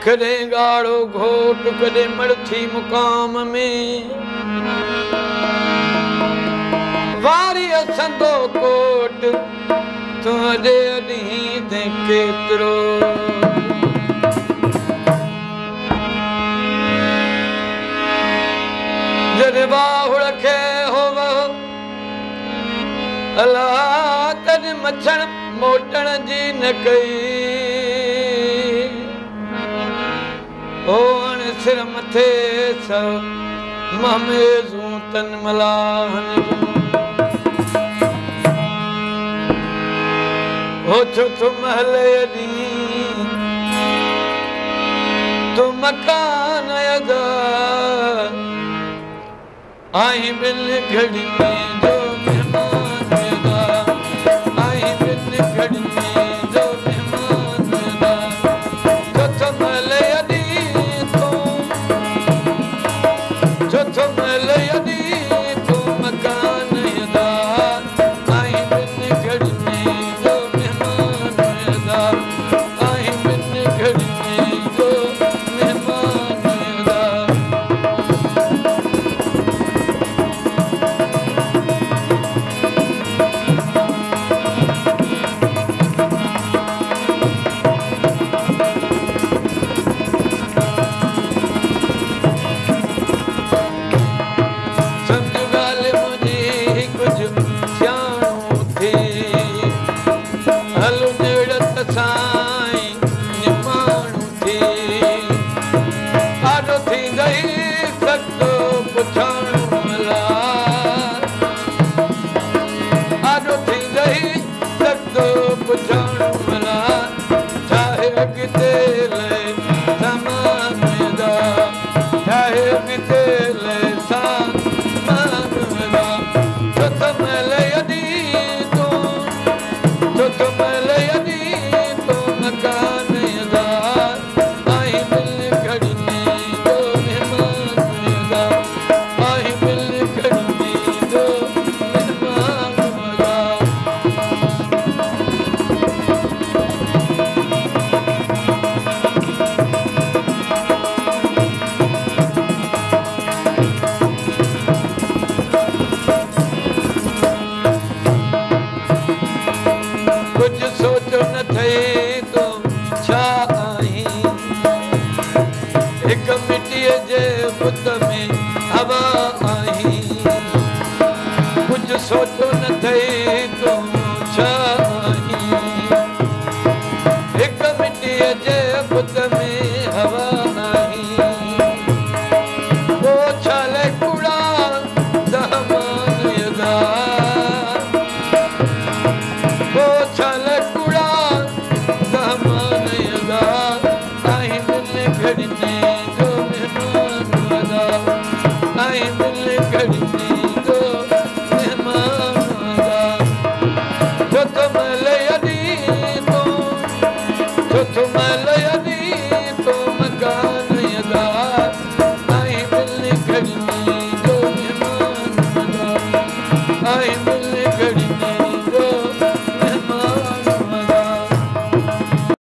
कॾहिं ॻाढ़ो घोट कॾहिं मड़थी मुक़ाम में वारी असंदो कोट तुंहिंजे अॾीं ते केतिरो जॾहिं बाहुड़ खे होव अलाह तॾहिं मछण मोटण जी न कई ओ हाणे सिर मथे सब महमेज़ूं तन मलाहनि हो छो थो महल अॾीं तूं मकान अदा आई बिन घड़ी में जो मेहमान अदा आई बिन घड़ी में जो मेहमान अदा छो थो महल अॾीं छो थो महल अॾीं तूं मकान अदा आई बिन घड़ी में जो मेहमान अदा आई बिन घड़ी में जो मेहमान अदा सोचो न थई